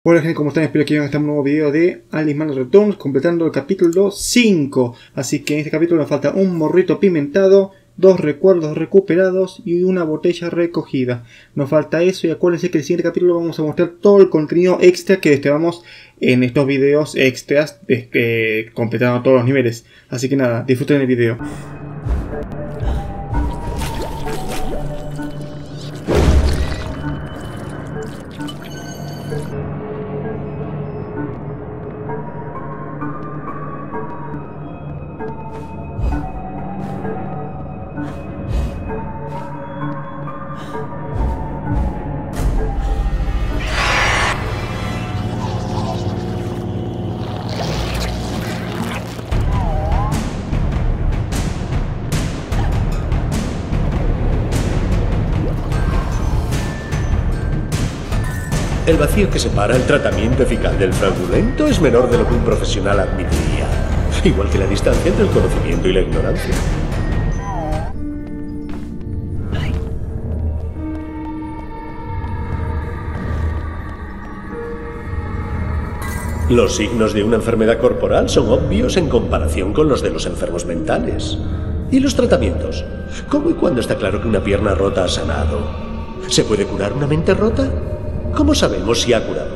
Hola gente, ¿cómo están? Espero que hayan estado en un nuevo video de Alice Man Returns, completando el capítulo 5. Así que en este capítulo nos falta un morrito pimentado, 2 recuerdos recuperados y una botella recogida. Nos falta eso y acuérdense que en el siguiente capítulo vamos a mostrar todo el contenido extra que destapamos en estos videos extras, completando todos los niveles. Así que nada, disfruten el video. El vacío que separa el tratamiento eficaz del fraudulento es menor de lo que un profesional admitiría, igual que la distancia entre el conocimiento y la ignorancia. Los signos de una enfermedad corporal son obvios en comparación con los de los enfermos mentales. ¿Y los tratamientos? ¿Cómo y cuándo está claro que una pierna rota ha sanado? ¿Se puede curar una mente rota? ¿Cómo sabemos si ha curado?